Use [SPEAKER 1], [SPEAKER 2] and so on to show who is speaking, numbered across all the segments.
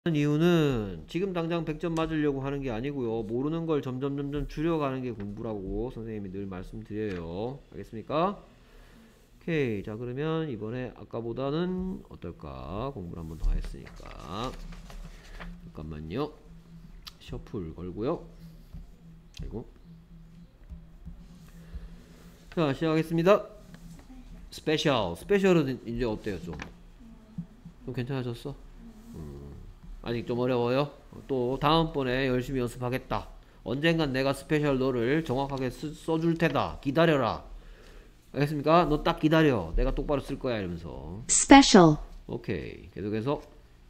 [SPEAKER 1] 이유는 지금 당장 100점 맞으려고 하는 게 아니고요. 모르는 걸 점점 줄여가는 게 공부라고 선생님이 늘 말씀드려요. 알겠습니까? 오케이. 자, 그러면 이번에 아까보다는 어떨까? 공부를 한번 더 했으니까. 잠깐만요. 셔플 걸고요. 그리고 자, 시작하겠습니다. 스페셜은 이제 어때요? 좀 괜찮아졌어? 아직 좀 어려워요? 또 다음번에 열심히 연습하겠다. 언젠간 내가 스페셜 너를 정확하게 써줄 테다. 기다려라. 알겠습니까? 너 딱 기다려. 내가 똑바로 쓸 거야. 이러면서.
[SPEAKER 2] special,
[SPEAKER 1] 오케이. 계속해서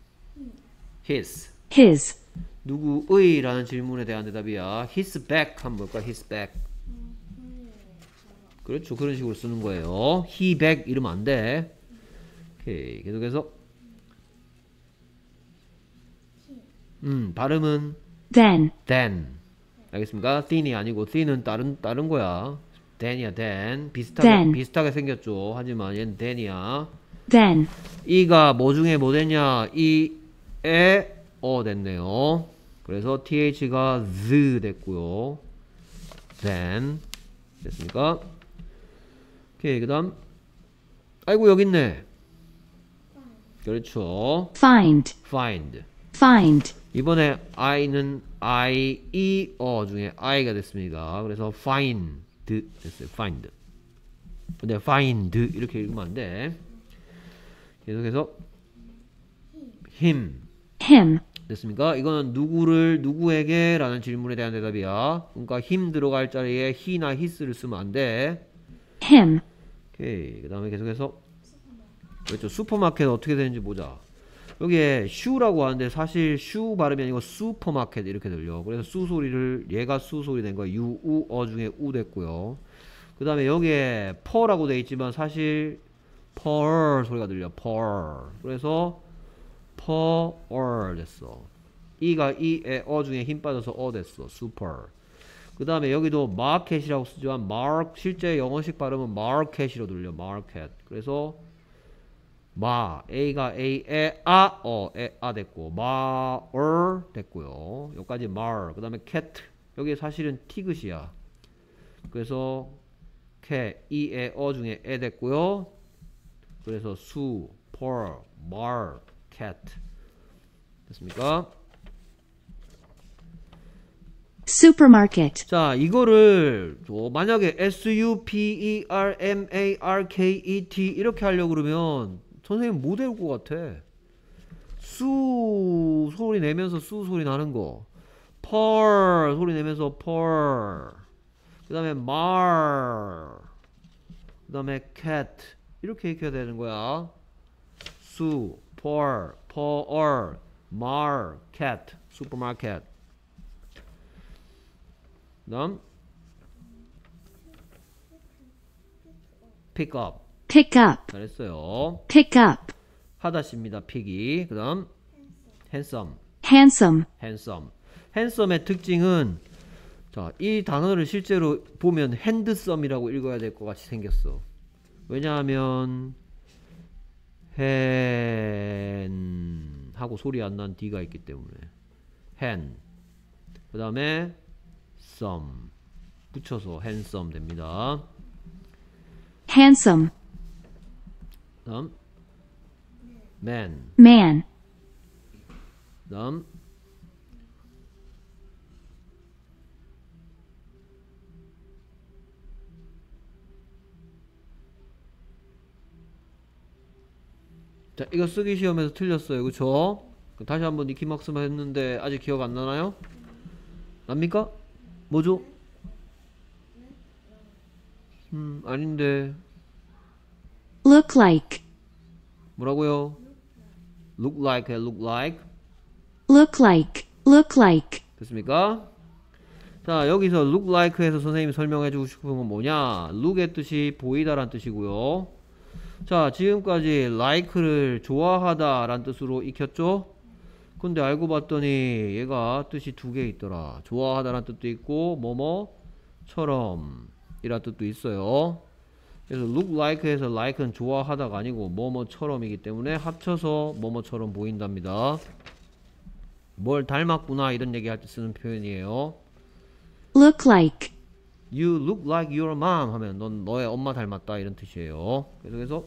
[SPEAKER 2] his,
[SPEAKER 1] 누구의 라는 질문에 대한 대답이야. his back 하면 뭘까? his back. 그렇죠. 그런 식으로 쓰는 거예요. he back 이러면 안 돼. 오케이. 계속해서 발음은
[SPEAKER 2] then,
[SPEAKER 1] 알겠습니까? thin이 아니고 thin은 다른 거야. then이야. then 비슷하게 생겼죠. 하지만 얘는 then이야.
[SPEAKER 2] then,
[SPEAKER 1] 이가 뭐 중에 뭐 됐냐? 이에 됐네요. 그래서 th가 z 됐고요. then 됐습니까? 오케이. 그다음 아이고 여기 있네. 그렇죠.
[SPEAKER 2] find,
[SPEAKER 1] 이번에 I는 중에 I가 됐습니다. 그래서 find 됐어요. 근데 find 이렇게 읽으면 안 돼. 계속해서 him 됐습니까? 이거는 누구에게 라는 질문에 대한 대답이야. 그러니까 him 들어갈 자리에 he나 his를 쓰면 안 돼.
[SPEAKER 2] him,
[SPEAKER 1] 오케이. 그 다음에 계속해서 그렇죠. 슈퍼마켓 어떻게 되는지 보자. 여기에 슈라고 하는데 사실 슈 발음이 아니고 슈퍼마켓 이렇게 들려. 그래서 수 소리를 얘가 수 소리 된 거야. 유, 우, 어 중에 우 됐고요. 그 다음에 여기에 퍼라고 돼 있지만 사실 펄 소리가 들려. 펄. 그래서 퍼얼 됐어. 이가 이에 어 중에 힘 빠져서 어 됐어. 슈퍼. 그 다음에 여기도 마켓이라고 쓰지만 실제 영어식 발음은 마켓이로 들려. 마켓. 그래서 A가 A에 에 됐고 마얼 됐고요. 여기까지 말. 그 다음에 cat. 여기 사실은 티귿이야. 그래서 이에 중에 에 됐고요. 그래서 말, cat 됐습니까?
[SPEAKER 2] supermarket,
[SPEAKER 1] 자, 이거를 만약에 supermarket 이렇게 하려고 그러면 선생님 못 외울 것 같아. 수 소리 내면서 수 소리 나는 거. 펄 소리 내면서 펄. 그 다음에 말. 그 다음에 cat. 이렇게 익혀야 되는 거야. 수, 펄, 말, cat. 슈퍼마켓. 그 다음 pick up. 잘했어요.
[SPEAKER 2] pick up,
[SPEAKER 1] 하다십니다. 픽이. 그 다음 handsome. handsome의 특징은 자, 이 단어를 실제로 보면 handsome이라고 읽어야 될 것 같이 생겼어. 왜냐하면 hand 하고 소리 안 난 D가 있기 때문에 hand 그 다음에 some 붙여서 handsome 됩니다.
[SPEAKER 2] handsome,
[SPEAKER 1] 다음 man. 다음 자, 이거 쓰기 시험에서 틀렸어요. 그쵸? 다시 한번 니키막스만 했는데 아직 기억 안 나나요? 납니까? 뭐죠? 아닌데.
[SPEAKER 2] look like,
[SPEAKER 1] 뭐라고요? look like. 됐습니까? 자, 여기서 look like에서 선생님이 설명해주고 싶은 건 뭐냐? look의 뜻이 보이다란 뜻이고요. 자, 지금까지 like를 좋아하다 란 뜻으로 익혔죠? 근데 알고 봤더니 얘가 뜻이 두 개 있더라. 좋아하다 란 뜻도 있고 뭐뭐처럼 이란 뜻도 있어요. 그래서 look like에서 like는 좋아하다가 아니고 뭐뭐처럼이기 때문에 합쳐서 뭐뭐처럼 보인답니다. 뭘 닮았구나 이런 얘기할 때 쓰는 표현이에요.
[SPEAKER 2] Look like.
[SPEAKER 1] You look like your mom 하면 넌 너의 엄마 닮았다 이런 뜻이에요. 그래서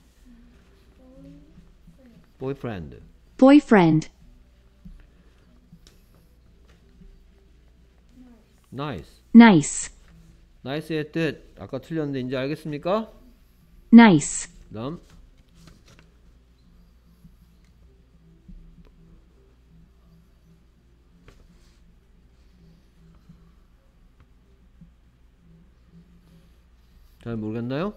[SPEAKER 1] boyfriend.
[SPEAKER 2] Boyfriend.
[SPEAKER 1] nice.
[SPEAKER 2] Nice.
[SPEAKER 1] nice의 뜻 아까 틀렸는데 이제 알겠습니까?
[SPEAKER 2] Nice.
[SPEAKER 1] 그다음 잘 모르겠나요?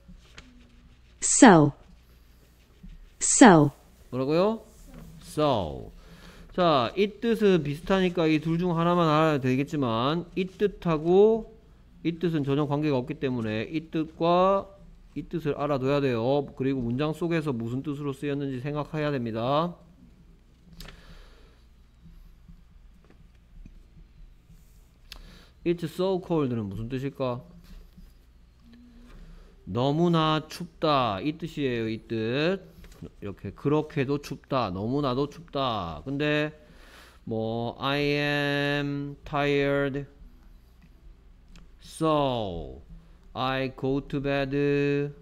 [SPEAKER 2] So. So.
[SPEAKER 1] 뭐라고요? so. 자, 이 뜻은 비슷하니까 이 둘 중 하나만 알아야 되겠지만 이 뜻하고 이 뜻은 전혀 관계가 없기 때문에 이 뜻과 이 뜻을 알아둬야 돼요. 그리고 문장 속에서 무슨 뜻으로 쓰였는지 생각해야 됩니다. It's so cold는 무슨 뜻일까? 너무나 춥다 이 뜻이에요. 이 뜻 이렇게 그렇게도 춥다 너무나도 춥다. 근데 뭐 I am tired so I go to bed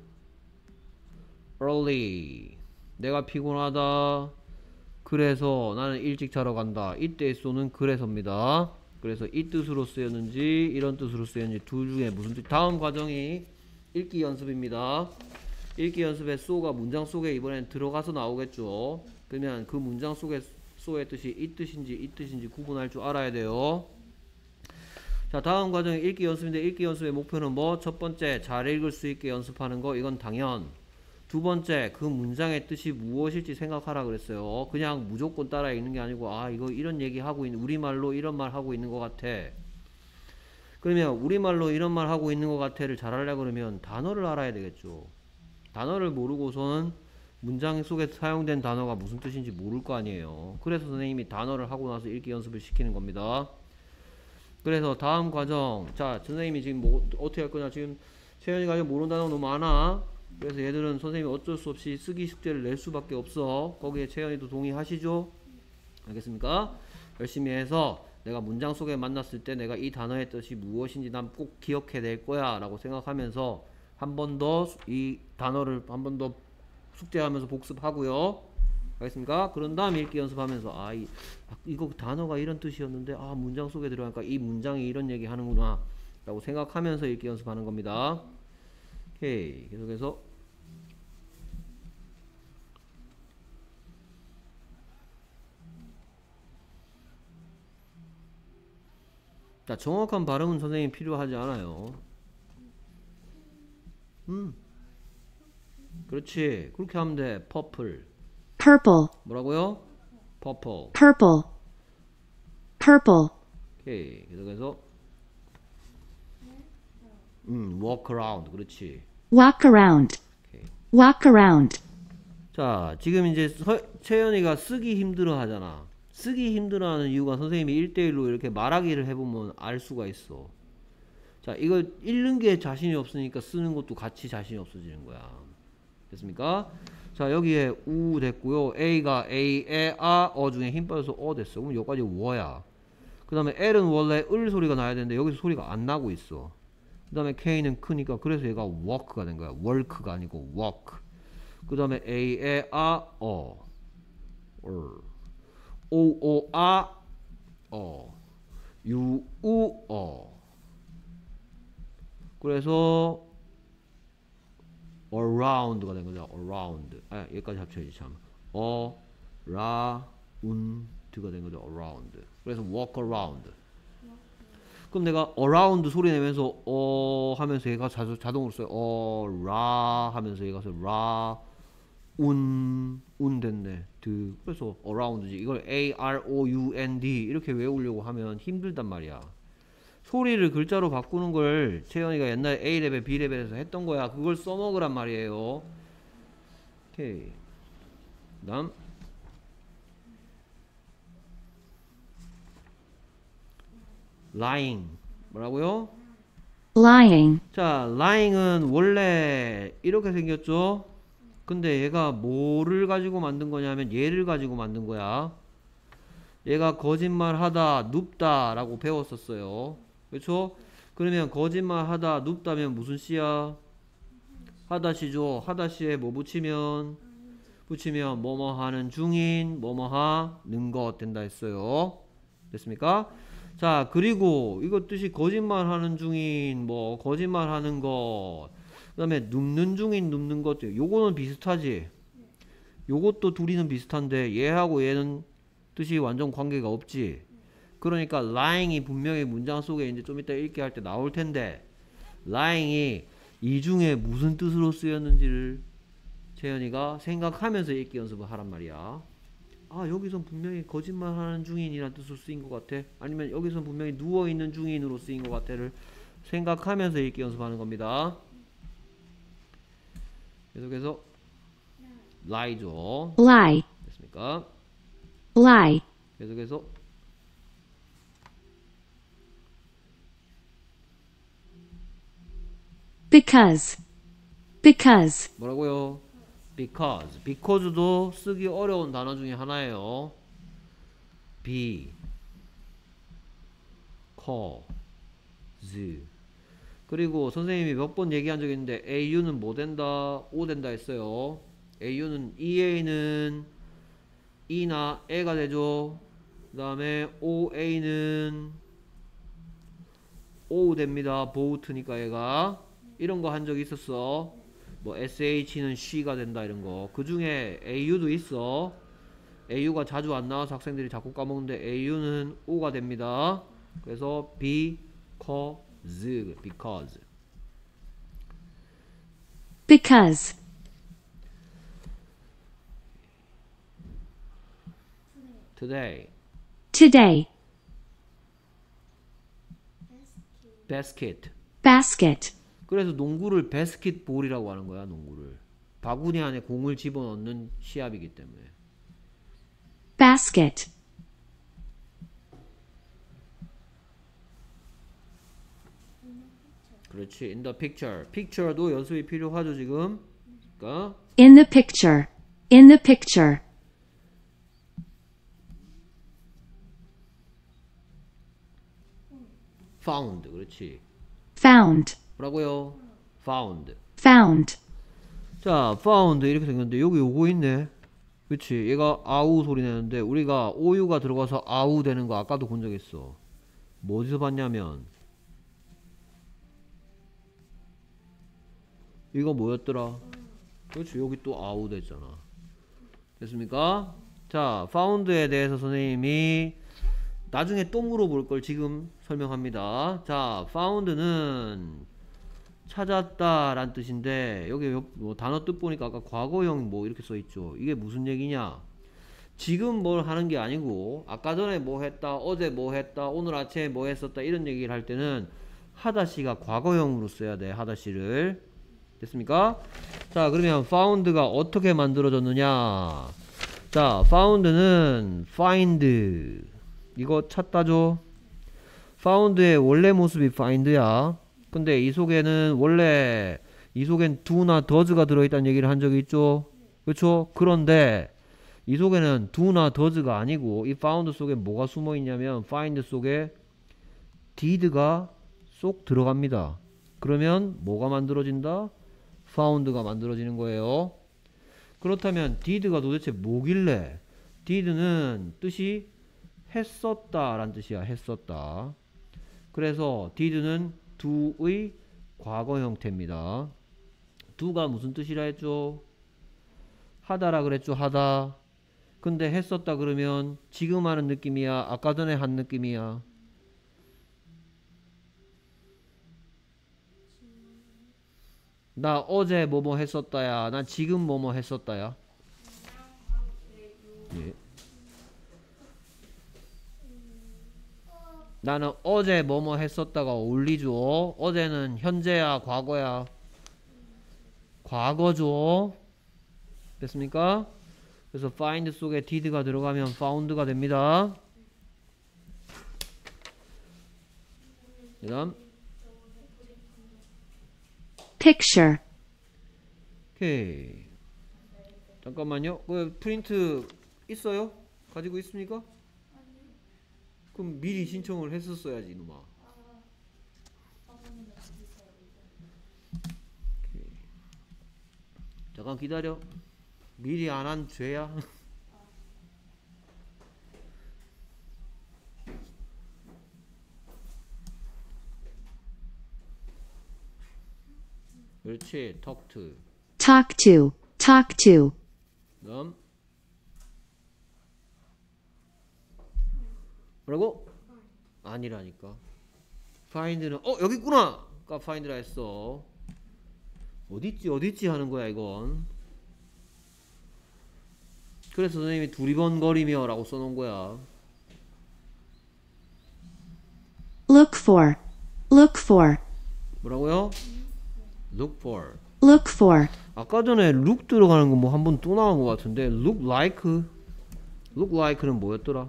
[SPEAKER 1] early. 내가 피곤하다 그래서 나는 일찍 자러 간다. 이때의 so는 그래서입니다. 그래서 이 뜻으로 쓰였는지 이런 뜻으로 쓰였는지 둘 중에 무슨 뜻. 다음 과정이 읽기 연습입니다. 읽기 연습에 so가 문장 속에 이번엔 들어가서 나오겠죠. 그러면 그 문장 속에 so의 뜻이 이 뜻인지 구분할 줄 알아야 돼요. 자, 다음 과정이 읽기 연습인데 읽기 연습의 목표는 뭐? 첫 번째, 잘 읽을 수 있게 연습하는 거. 이건 당연. 두 번째, 그 문장의 뜻이 무엇일지 생각하라 그랬어요. 그냥 무조건 따라 읽는 게 아니고 아 이거 이런 얘기 하고 있는 우리말로 이런 말 하고 있는 것 같아. 그러면 우리말로 이런 말 하고 있는 것 같아를 잘하려고 그러면 단어를 알아야 되겠죠. 단어를 모르고서는 문장 속에 사용된 단어가 무슨 뜻인지 모를 거 아니에요. 그래서 선생님이 단어를 하고 나서 읽기 연습을 시키는 겁니다. 그래서 다음 과정, 자 선생님이 지금 뭐 어떻게 할 거냐. 지금 채연이가 지금 모르는 단어가 너무 많아. 그래서 얘들은 선생님이 어쩔 수 없이 쓰기 숙제를 낼 수밖에 없어. 거기에 채연이도 동의하시죠? 알겠습니까? 열심히 해서 내가 문장 속에 만났을 때 내가 이 단어의 뜻이 무엇인지 난 꼭 기억해낼 거야 라고 생각하면서 한 번 더 이 단어를 한 번 더 숙제하면서 복습하고요. 알겠습니까? 그런 다음 읽기 연습하면서 이거 단어가 이런 뜻이었는데 문장 속에 들어가니까 이 문장이 이런 얘기 하는구나 라고 생각하면서 읽기 연습하는 겁니다. 오케이. 계속해서 자, 정확한 발음은 선생님이 필요하지 않아요. 그렇지. 그렇게 하면 돼. purple.
[SPEAKER 2] Purple.
[SPEAKER 1] 뭐라고요? purple.
[SPEAKER 2] Purple. Purple.
[SPEAKER 1] 오케이. 계속해서 walk around. 그렇지.
[SPEAKER 2] Walk around.
[SPEAKER 1] 오케이.
[SPEAKER 2] Walk around.
[SPEAKER 1] 자, 지금 이제 채연이가 쓰기 힘들어 하잖아. 쓰기 힘들어 하는 이유가 선생님이 1대1로 이렇게 말하기를 해보면 알 수가 있어. 자, 이거 읽는 게 자신이 없으니까 쓰는 것도 같이 자신이 없어지는 거야. 됐습니까? 자, 여기에 우 됐고요. A가 A에 중에 힘 빠져서 됐어. 그럼 여기까지 워야. 그 다음에 L은 원래 을 소리가 나야 되는데 여기서 소리가 안 나고 있어. 그 다음에 K는 크니까 그래서 얘가 work가 된 거야. work가 아니고 walk. 그 다음에 A에 O, U, U, 그래서 around가 된 거죠. around. 여기까지 합쳐야지 참. around가 된 거죠. around. 그래서 walk around. 그럼 내가 around 소리 내면서 하면서 얘가 자동으로 써요. 하면서 얘가 됐네. 그래서 around지. 이걸 around 이렇게 외우려고 하면 힘들단 말이야. 소리를 글자로 바꾸는 걸 채연이가 옛날에 A레벨, B레벨에서 했던 거야. 그걸 써먹으란 말이에요. 오케이. 그 다음 lying. 뭐라고요?
[SPEAKER 2] Lying.
[SPEAKER 1] 자, lying은 원래 이렇게 생겼죠? 근데 얘가 뭐를 가지고 만든 거냐면 얘를 가지고 만든 거야. 얘가 거짓말하다, 눕다 라고 배웠었어요. 그렇죠? 그러면 거짓말하다, 눕다면 무슨 시야? 하다시죠. 하다시에 뭐 붙이면 뭐뭐 하는 중인 뭐뭐 하는 것 된다 했어요. 됐습니까? 자, 그리고 이거 뜻이 거짓말하는 중인 뭐 거짓말하는 것, 그다음에 눕는 중인 눕는 것, 요거는 비슷하지. 요것도 둘이는 비슷한데 얘하고 얘는 뜻이 완전 관계가 없지. 그러니까 lying이 분명히 문장 속에 이제 좀 이따 읽게 할 때 나올 텐데, lying이 이 중에 무슨 뜻으로 쓰였는지를 재현이가 생각하면서 읽기 연습을 하란 말이야. 아, 여기선 분명히 거짓말하는 중인이라는 뜻으로 쓰인 것 같아. 아니면 여기선 분명히 누워있는 중인으로 쓰인 것 같아를 생각하면서 읽기 연습하는 겁니다. 계속해서 lie죠.
[SPEAKER 2] lie,
[SPEAKER 1] 됐습니까?
[SPEAKER 2] lie,
[SPEAKER 1] 계속해서
[SPEAKER 2] because,
[SPEAKER 1] 뭐라고요? because도 쓰기 어려운 단어 중에 하나예요. cause. 그리고 선생님이 몇 번 얘기한 적이 있는데 AU는 뭐 된다? O 된다 했어요. AU는 EA는 E나 E가 되죠. 그 다음에 OA는 O 됩니다. boat니까 얘가. 이런 거 한 적 있었어. 뭐 SH는 she가 된다 이런 거. 그 중에 AU도 있어. AU가 자주 안 나와서 학생들이 자꾸 까먹는데 AU는 O가 됩니다. 그래서 because. today.
[SPEAKER 2] basket,
[SPEAKER 1] 그래서 농구를 바스켓볼이라고 하는 거야. 농구를 바구니 안에 공을 집어넣는 시합이기 때문에.
[SPEAKER 2] basket,
[SPEAKER 1] 그렇지. in the picture. picture도 연습이 필요하죠 지금. 그러니까
[SPEAKER 2] in the picture,
[SPEAKER 1] found. 그렇지.
[SPEAKER 2] found,
[SPEAKER 1] 뭐라고요? found.
[SPEAKER 2] found,
[SPEAKER 1] 자, found 이렇게 생겼는데 여기 요거 있네. 그렇지. 얘가 아우 소리 내는데 우리가 오유가 들어가서 아우 되는 거 아까도 본 적 있어. 뭐 어디서 봤냐면 이거 뭐였더라? 그렇지. 여기 또 아우 됐잖아. 됐습니까? 자, found에 대해서 선생님이 나중에 또 물어볼 걸 지금 설명합니다. 자, found는 찾았다 란 뜻인데 여기 뭐 단어 뜻 보니까 아까 과거형 뭐 이렇게 써 있죠. 이게 무슨 얘기냐? 지금 뭘 하는 게 아니고 아까 전에 뭐 했다, 어제 뭐 했다, 오늘 아침에 뭐 했었다 이런 얘기를 할 때는 하다시가 과거형으로 써야 돼. 하다시를. 됐습니까? 자, 그러면 found가 어떻게 만들어졌느냐? 자, found는 find. 이거 찾다죠? found의 원래 모습이 find야. 근데 이 속에는 원래 이 속엔 do나 does가 들어있다는 얘기를 한 적이 있죠? 그렇죠? 그런데 이 속에는 do나 does가 아니고 이 found 속에 뭐가 숨어 있냐면 find 속에 did가 쏙 들어갑니다. 그러면 뭐가 만들어진다? found가 만들어지는 거예요. 그렇다면 did가 도대체 뭐길래? did는 뜻이 했었다 라는 뜻이야. 했었다. 그래서 did는 do의 과거 형태입니다. do가 무슨 뜻이라 했죠? 하다라 그랬죠. 하다. 근데 했었다 그러면 지금 하는 느낌이야? 아까 전에 한 느낌이야? 나 어제 뭐뭐 했었다야. 나 지금 뭐뭐 했었다야. 예. 나는 어제 뭐뭐 했었다가 어울리죠. 어제는 현재야, 과거야? 과거죠. 됐습니까? 그래서 find 속에 did가 들어가면 found가 됩니다. 그 다음
[SPEAKER 2] picture,
[SPEAKER 1] 오케이. 잠깐만요. 그 프린트 있어요? 가지고 있습니까? 그럼 미리 신청을 했었어야지 이놈아. 잠깐 기다려. 미리 안 한 죄야. 그렇지. talk to.
[SPEAKER 2] talk to, talk to,
[SPEAKER 1] 그다음 뭐라고? 아니라니까. find는 여기 있구나. 아까 find라 했어. 어딨지 하는 거야 이건. 그래서 선생님이 두리번거리며 라고 써놓은 거야.
[SPEAKER 2] look for, look for,
[SPEAKER 1] 뭐라고요? look for.
[SPEAKER 2] look for,
[SPEAKER 1] 아까 전에 look 들어가는 거 뭐 한 번 또 나온 것 같은데 look like. look like는 뭐였더라?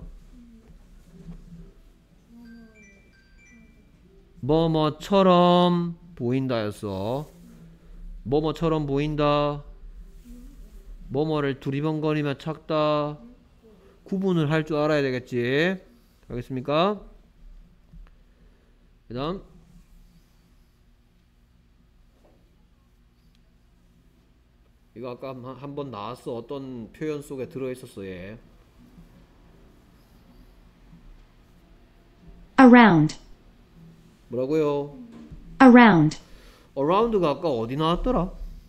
[SPEAKER 1] 뭐뭐처럼 보인다였어. 뭐뭐처럼 보인다. 뭐뭐를 두리번거리며 찾다. 구분을 할 줄 알아야 되겠지. 알겠습니까? 그 다음 이거 아까 한 번 나왔어. 어떤 표현 속에 들어있었어 얘.
[SPEAKER 2] around,
[SPEAKER 1] 뭐라고요?
[SPEAKER 2] around,
[SPEAKER 1] around가 아까 어디 나왔더라?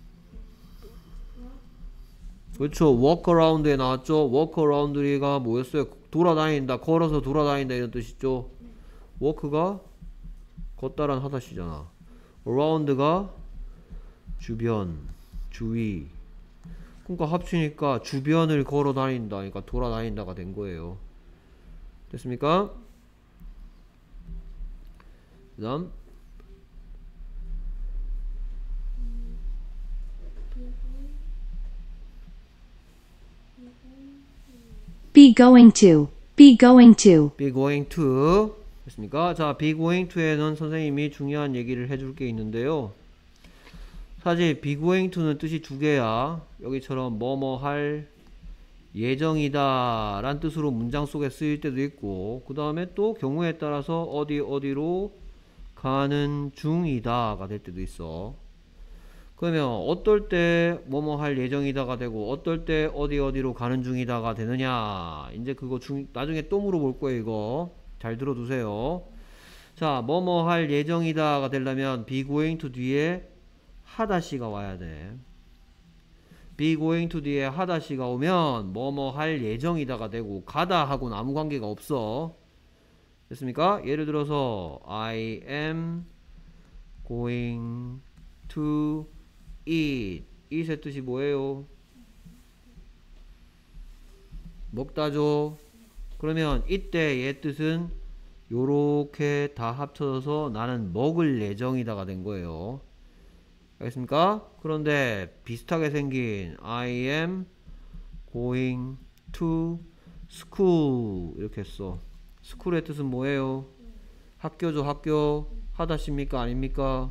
[SPEAKER 1] 그렇죠. walk around에 나왔죠. walk around가 뭐였어요? 돌아다닌다, 걸어서 돌아다닌다 이런 뜻이죠. walk가 걷다란 하다시잖아. around가 주변, 주위. 그러니까 합치니까 주변을 걸어 다닌다, 그러니까 돌아다닌다가 된 거예요. 됐습니까? 그 다음
[SPEAKER 2] be going to, be going to,
[SPEAKER 1] be going to. 됐습니까? 자, be going to에는 선생님이 중요한 얘기를 해줄 게 있는데요. 사실 be going to는 뜻이 두 개야. 여기처럼 뭐뭐 할 예정이다 란 뜻으로 문장 속에 쓰일 때도 있고, 그 다음에 또 경우에 따라서 어디로 가는 중이다가 될 때도 있어. 그러면 어떨 때 뭐뭐 할 예정이다가 되고 어떨 때 어디로 가는 중이다가 되느냐, 이제 그거 나중에 또 물어볼 거예요. 이거 잘 들어두세요. 자, 뭐뭐 할 예정이다가 되려면 be going to 뒤에 하다시가 와야 돼. be going to 뒤에 하다시가 오면 뭐뭐 할 예정이다가 되고 가다 하고는 아무 관계가 없어. 됐습니까? 예를 들어서 I am going to eat. eat의 뜻이 뭐예요? 먹다죠. 그러면 이때 얘 뜻은 요렇게 다 합쳐져서 나는 먹을 예정이다가 된 거예요. 알겠습니까? 그런데 비슷하게 생긴 I am going to school 이렇게 했어. school의 뜻은 뭐예요? 학교죠. 학교. 하다십니까? 아닙니까?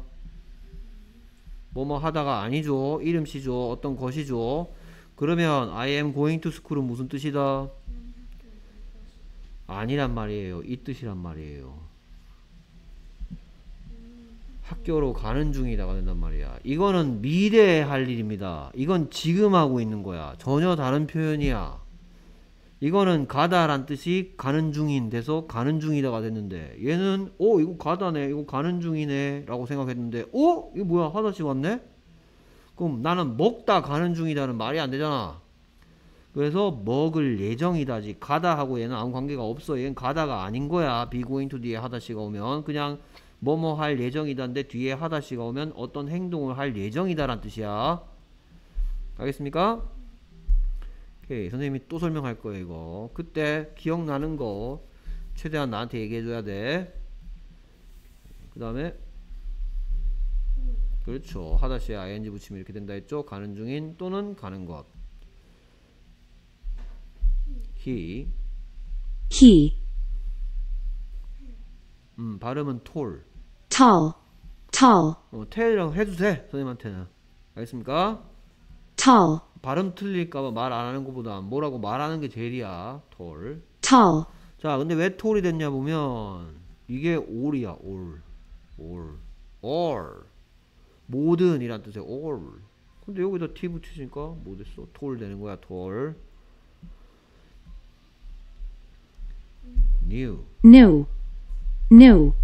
[SPEAKER 1] 뭐뭐 하다가 아니죠. 이름시죠. 어떤 것이죠. 그러면 I am going to school은 무슨 뜻이다? 아니란 말이에요. 이 뜻이란 말이에요. 학교로 가는 중이다가 된단 말이야. 이거는 미래에 할 일입니다. 이건 지금 하고 있는 거야. 전혀 다른 표현이야. 이거는 가다란 뜻이 가는 중인 돼서 가는 중이다가 됐는데, 얘는 이거 가다네, 이거 가는 중이네 라고 생각했는데 이거 뭐야, 하다시 왔네? 그럼 나는 먹다 가는 중이다는 말이 안 되잖아. 그래서 먹을 예정이다지 가다 하고 얘는 아무 관계가 없어. 얘는 가다가 아닌 거야. be going to 뒤에 하다시가 오면 그냥 뭐뭐 할 예정이다인데 뒤에 하다시가 오면 어떤 행동을 할 예정이다 란 뜻이야. 알겠습니까? 오케이. 선생님이 또 설명할 거예요. 이거 그때 기억나는 거 최대한 나한테 얘기해 줘야 돼. 그 다음에 그렇죠. 하다시에 ing 붙이면 이렇게 된다 했죠. 가는 중인 또는 가는 것. he 발음은 tall tall이라고 해도 돼. 선생님한테는. 알겠습니까?
[SPEAKER 2] tall,
[SPEAKER 1] 발음 틀릴까봐 말 안 하는 것보다 뭐라고 말하는 게 제일이야. tall.
[SPEAKER 2] tall,
[SPEAKER 1] 자, 근데 왜 tall이 됐냐 보면 이게 all이야. all 모든 이란 뜻의 all. 근데 여기다 t 붙이니까 뭐 됐어? tall 되는 거야. tall. new
[SPEAKER 2] new, new,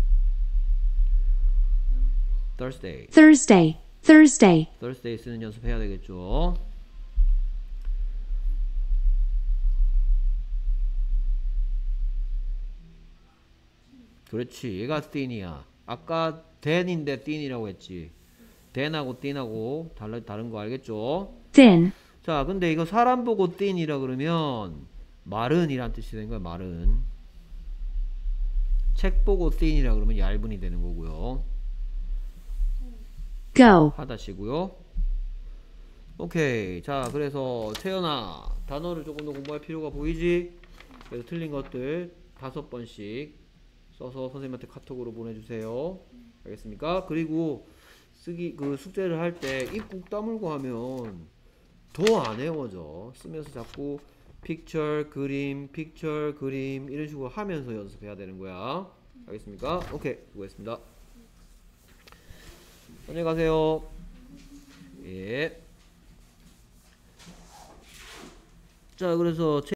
[SPEAKER 1] Thursday
[SPEAKER 2] Thursday, Thursday,
[SPEAKER 1] Thursday 쓰는 연습해야 되겠죠. 그렇지. 얘가 thin이야. 아까 then인데 thin이라고 했지. then하고 thin하고 다른 거 알겠죠?
[SPEAKER 2] thin,
[SPEAKER 1] 자, 근데 이거 사람 보고 thin이라 그러면 마른이란 뜻이 되는 거야. 마른. 책 보고 thin이라 그러면 얇은이 되는 거고요.
[SPEAKER 2] go,
[SPEAKER 1] 하다시고요. 오케이. 자, 그래서 채연아, 단어를 조금 더 공부할 필요가 보이지? 그래서 틀린 것들 5번씩 써서 선생님한테 카톡으로 보내주세요. 알겠습니까? 그리고 그 숙제를 할 때 입 꾹 다물고 하면 더 안 외워져. 쓰면서 자꾸 픽처 그림 이런 식으로 하면서 연습해야 되는 거야. 알겠습니까? 오케이. 수고했습니다. 안녕히 가세요. 예. 자, 그래서